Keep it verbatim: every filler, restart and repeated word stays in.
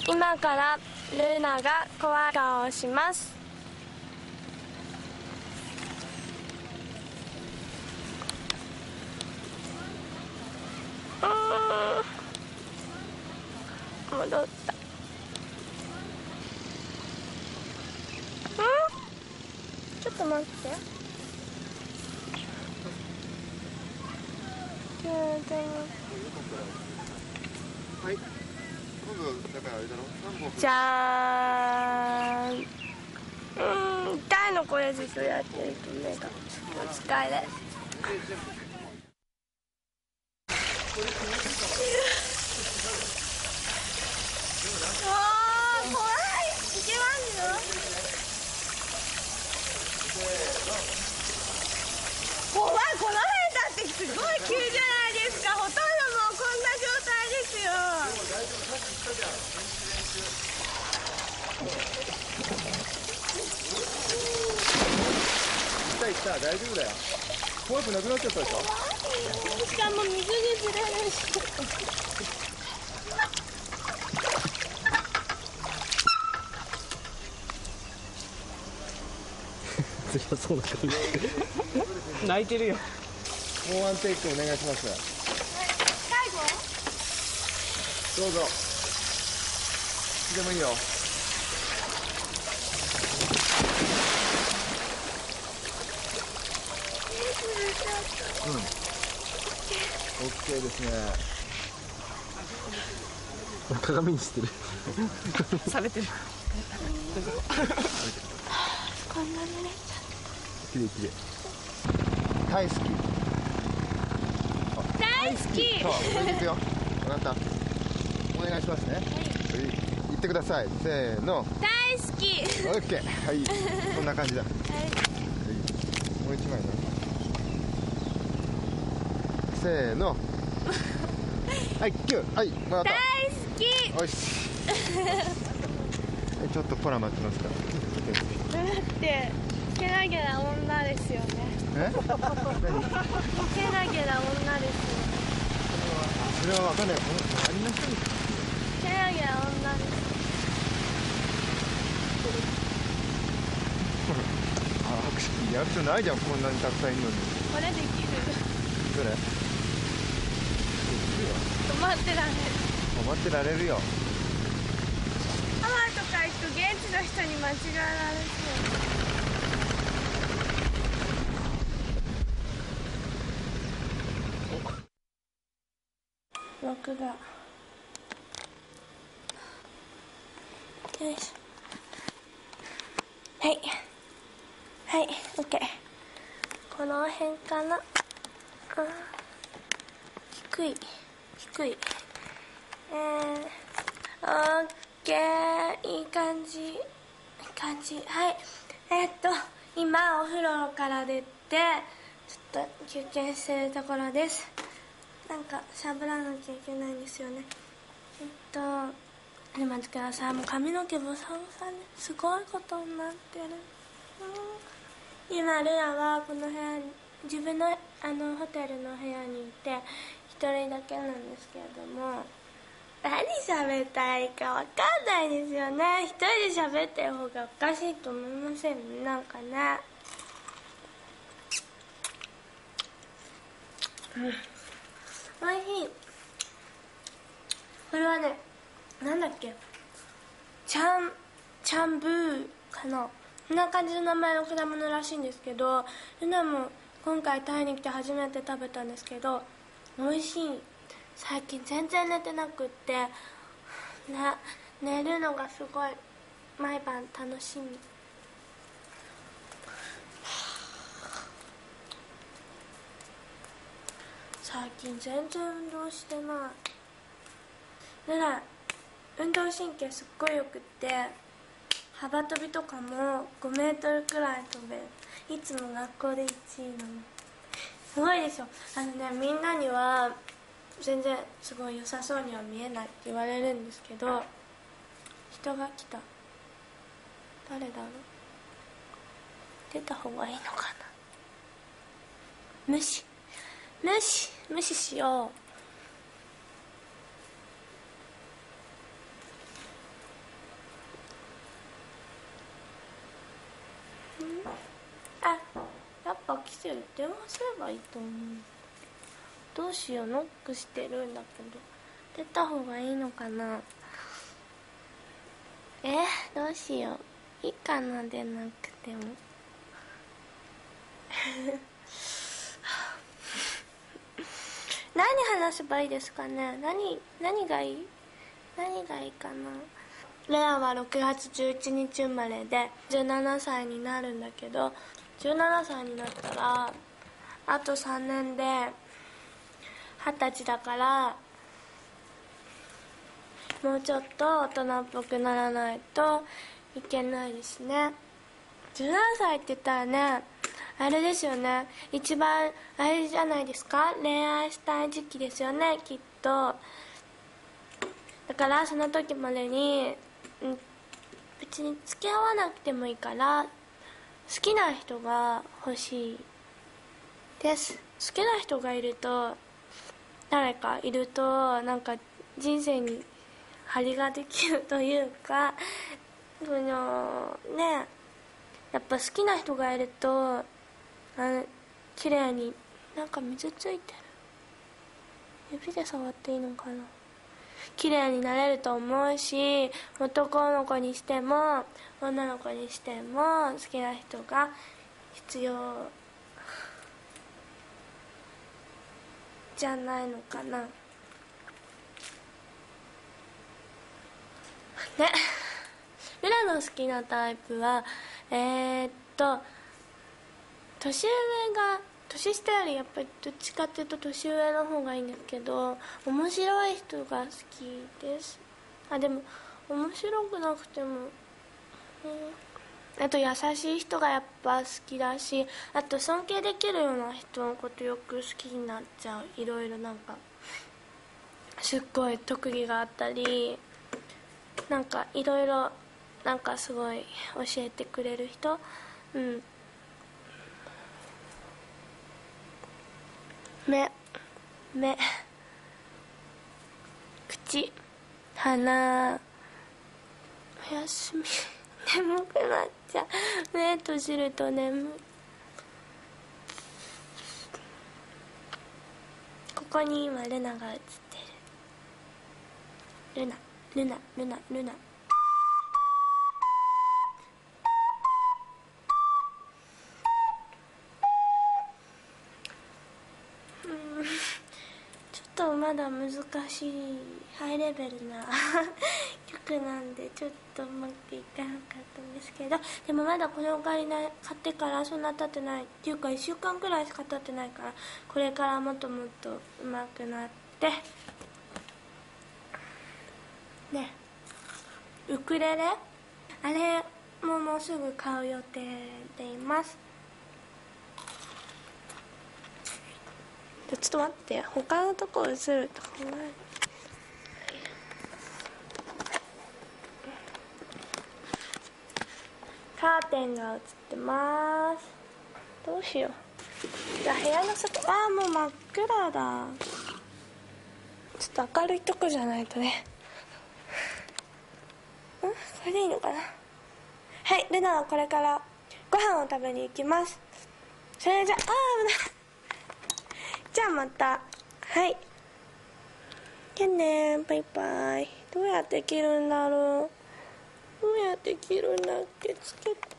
今からルナが怖い顔をします。うーん、戻った。うん、ちょっと待って。 はい、今度だからあれだろ、さんぼん。 じゃーん。うーん、痛いのこれずっとやってると目がちょっと疲れ。おー、怖い。いけますよ。怖い、この辺だってすごい急じゃないですか。ほとんどもうこんな状態ですよ。 来た来た、大丈夫だよ。怖くなくなっちゃったでしょ。 しかも水にずれるし。 強そうな顔して泣いてるよ。 もうワンテイクお願いします。 最後どうぞ。でもいいよ。うん。オッケーですね。 鏡にしてる。 されてる。 こんな濡れちゃう。 きれいきれい。大好き。 大好き。 そう、それでいくよ。分かった。お願いしますね。はい。言ってください。せーの。 大好き。 オッケー。はい。こんな感じだ。はい。もう一枚ね。せーの。はい、キュー。はい、もらった。 大好き。 よし。ちょっとポラ待ちますから。 だってけなげな女ですよね。 え？何？ けなげな女ですよね。 それはわかんない。ありましたね。 けなげな女です。 あ、拍手やる人ないじゃん、こんなにたくさんいるのに。 これできる。 どれ？ 止まってられる。 止まってられるよ。 ハワイとか行くと現地の人に間違えられそう。録画。よいしょ。はい。はい、オッケー。この辺かな。うん、低い。低い。えー、オッケー。いい感じ。いい感じ。はい。えー、っと、今お風呂から出て、ちょっと休憩してるところです。なんかしゃぶらなきゃいけないんですよね。えっとお待ちください。もう髪の毛ボサボサですごいことになってる。うん、今ルナはこの部屋に、自分のあのホテルの部屋にいて一人だけなんですけれども、何喋ったらいいか分かんないですよね。一人で喋ってる方がおかしいと思いません？なんかね。うん、おいしい。これはね、なんだっけ、チャンチャンブーかな、こんな感じの名前の果物らしいんですけど、ルナも今回タイに来て初めて食べたんですけど美味しい。最近全然寝てなくって、ね、寝るのがすごい毎晩楽しみ。最近全然運動してない。ルナ運動神経すっごいよくって、幅跳びとかもごメートルくらい飛べる。いつも学校でいちいなの。すごいでしょ。あのね、みんなには全然すごい良さそうには見えないって言われるんですけど、人が来た。誰だろう。出た方がいいのかな。無視無視無視しよう。 してる。電話すればいいと思う。どうしよう、ノックしてるんだけど出た方がいいのかな。えどうしよう、いいかな、出なくても何話せばいいですかね。何何がいい何がいいかな。レアはろくがつじゅういちにち生まれでじゅうななさいになるんだけど、じゅうななさいになったらあとさんねんではたちだから、もうちょっと大人っぽくならないといけないですね。じゅうななさいって言ったらね、あれですよね、一番あれじゃないですか、恋愛したい時期ですよね、きっと。だからその時までに、うん、別に付き合わなくてもいいから好きな人が欲しいです。好きな人がいると、誰かいるとなんか人生に張りができるというか、そのね、やっぱ好きな人がいるとあ綺麗に、なんか水ついてる、指で触っていいのかな、綺麗になれると思うし、男の子にしても女の子にしても好きな人が必要じゃないのかなね。ルナの好きなタイプはえー、っと年上が、年下よりやっぱりどっちかっていうと年上の方がいいんですけど、面白い人が好きです。あ、でも面白くなくても、うん、あと優しい人がやっぱ好きだし、あと尊敬できるような人のことよく好きになっちゃう。いろいろなんかすっごい特技があったり、なんかいろいろなんかすごい教えてくれる人、うん、目目口鼻、おやすみ眠くなっちゃう、目閉じると眠い。ここに今ルナが映ってる。ルナルナルナルナちょっとまだ難しいハイレベルな曲なんでちょっとうまくいかなかったんですけど、でもまだこのオカリナ買ってからそんな経ってないっていうかいっしゅうかんくらいしか経ってないから、これからもっともっとうまくなってね。ウクレレあれももうすぐ買う予定でいます。ちょっと待って、他のとこ映ると怖い。カーテンが映ってます。どうしよう。じゃあ部屋の外、ああもう真っ暗だ。ちょっと明るいとこじゃないとね。うんこれでいいのかな。はい、ルナはこれからご飯を食べに行きます。それじゃああーじゃあまた。はい。じゃあね、バイバイ。どうやって切るんだろう。どうやって切るんだっけ、つけて。